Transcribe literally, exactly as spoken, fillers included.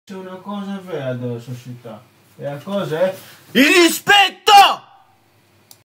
C'è una cosa vera della società. E la cosa è il rispetto!